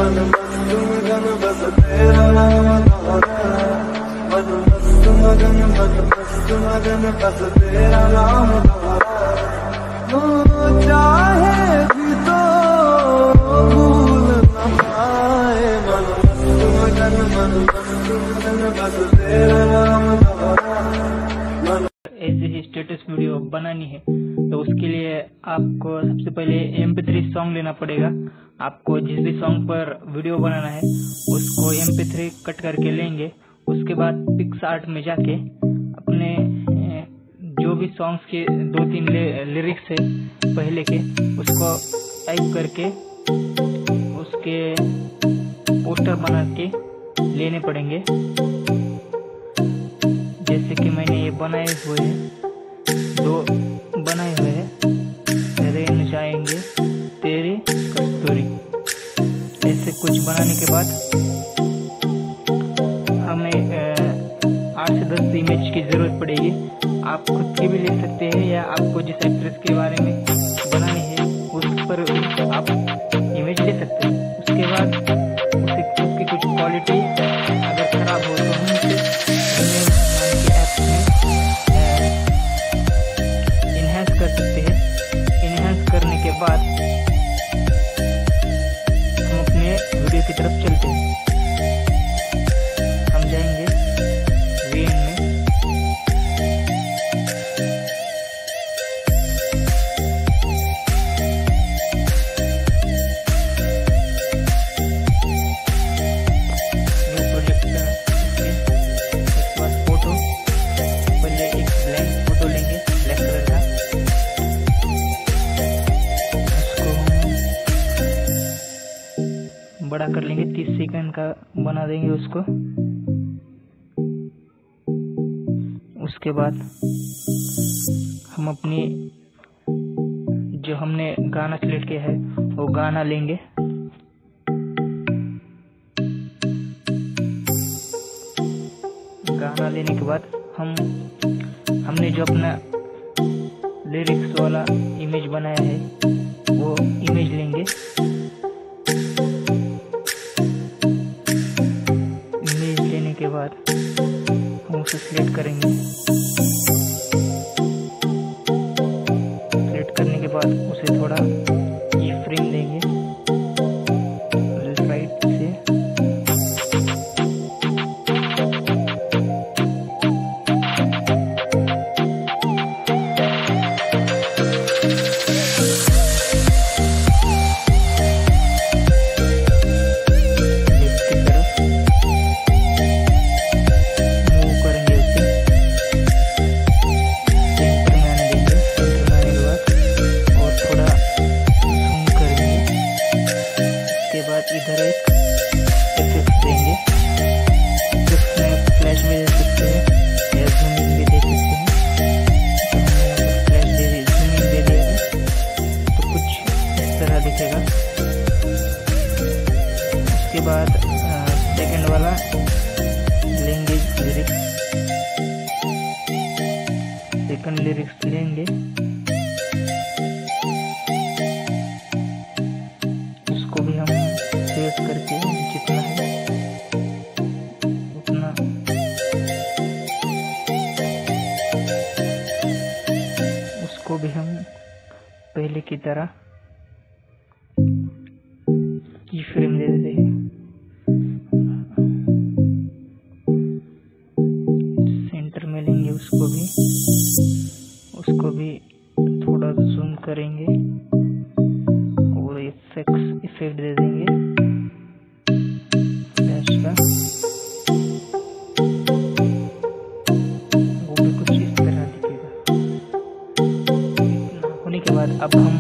मगन बस तेरा नाम दोहराए, मन मस्त मगन बस तेरा नाम दोहराए। चाहे भी तो भूल न पाए, मन मस्त मगन बस तेरा नाम दोहराए। ऐसे ही स्टेटस वीडियो बनानी है तो उसके लिए आपको सबसे पहले MP3 सॉन्ग लेना पड़ेगा। आपको जिस भी सॉन्ग पर वीडियो बनाना है उसको MP3 कट करके लेंगे। उसके बाद पिक्सआर्ट में जाके अपने जो भी सॉन्ग्स के 2-3 लिरिक्स है पहले के, उसको टाइप करके उसके पोस्टर बना के लेने पड़ेंगे। जैसे कि मैंने ये बनाए हुए हैं, 2 बनाए हुए हैं, रेन जाएंगे तेरी कस्तूरी। ऐसे कुछ बनाने के बाद हमें 8 से 10 इमेज की जरूरत पड़ेगी। आप खुद की भी ले सकते हैं या आपको जिस एक्ट्रेस के बारे में बनानी है उस पर आप इमेज ले सकते हैं। उसके बाद उसकी कुछ क्वालिटी अगर खराब हो तो हम उसे इनहैंस कर सकते हैं। इनहैंस करने के बाद हम अपने वीडियो की तरफ चलते हैं। हम जाएंगे VN में, न्यू प्रोजेक्ट के बाद फोटो, पहले एक ब्लैंक फोटो लेंगे ब्लैक कलर का, उसको बड़ा कर लेंगे, 30 सेकंड का बना देंगे उसको। उसके बाद हम अपनी जो हमने गाना सिलेक्ट किया है वो गाना लेंगे। गाना लेने के बाद हमने जो अपना लिरिक्स वाला इमेज बनाया है वो इमेज लेंगे। इमेज लेने के बाद हम उसे सिलेक्ट करेंगे। सिलेक्ट करने के बाद उसे थोड़ा ये फ्रेम देंगे राइट से। इधर एक इफेक्ट देंगे, इफेक्ट में फ्लैश भी दे सकते हैं या जूमिंग भी दे सकते हैं। तो हमने यहाँ पर फ्लैश दे दी, जूमिंग दे दिया है तो कुछ इस तरह दिखेगा। उसके बाद सेकंड वाला लेंगे लिरिक्स, सेकंड लिरिक्स लेंगे, उसको भी हम सेव करके जितना है उतना उसको भी हम पहले की तरह की फ्रेम दे देते हैं। सेंटर में लेंगे उसको भी थोड़ा जूम करेंगे और इफेक्ट दे देंगे फ्लैश का। वो भी कुछ इस तरह दिखेगा। इतना होने के बाद अब हम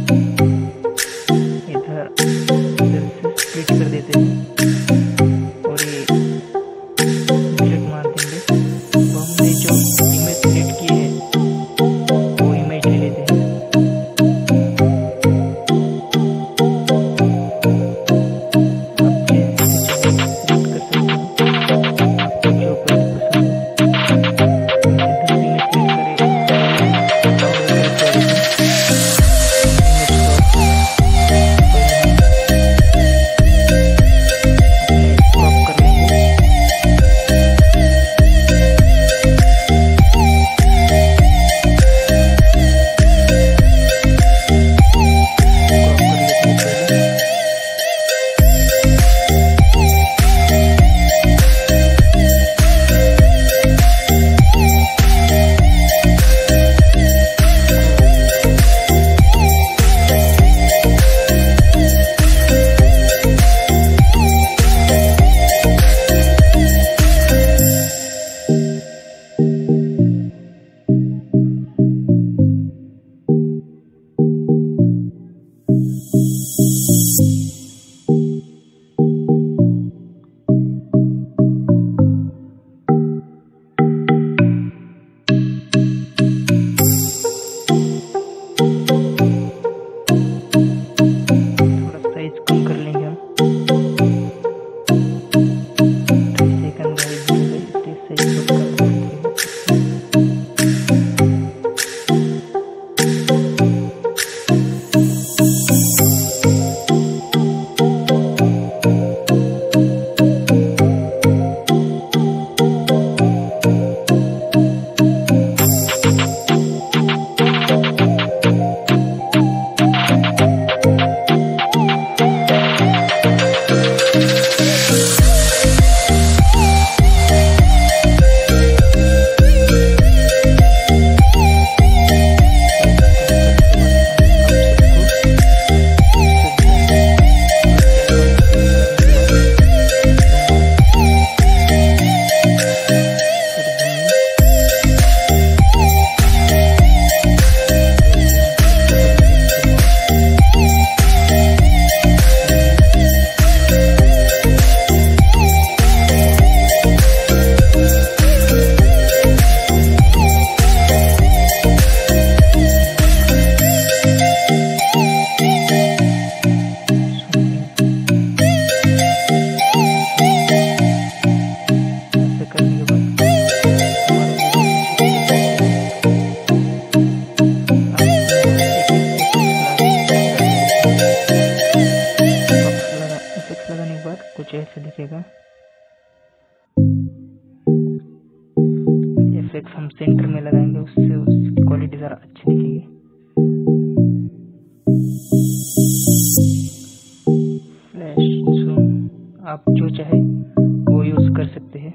इधर से स्प्लिट कर देते हैं और ये डिलीट मार देंगे। तो हमने जो इमेज सेलेक्ट की है वो इमेज ले लेते हैं। ज़रा अच्छे दिखेंगे। फ्लैश जूम आप जो चाहे वो यूज कर सकते हैं।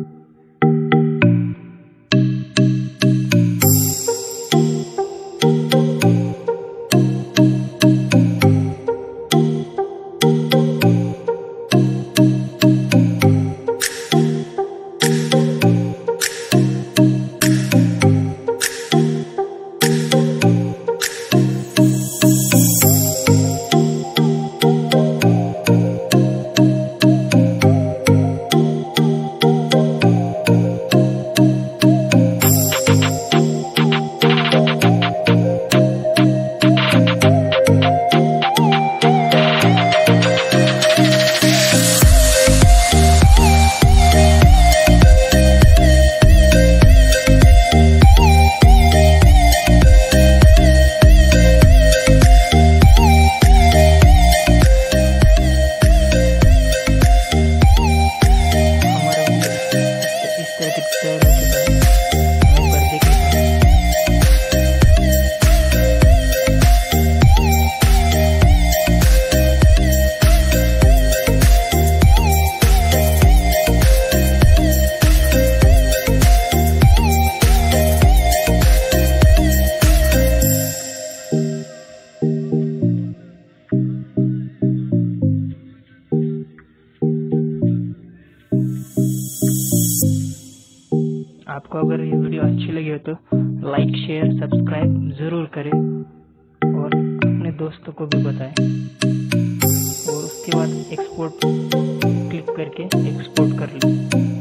आपको अगर ये वीडियो अच्छी लगी हो तो लाइक शेयर सब्सक्राइब ज़रूर करें और अपने दोस्तों को भी बताएं। और उसके बाद एक्सपोर्ट क्लिक करके एक्सपोर्ट कर लें।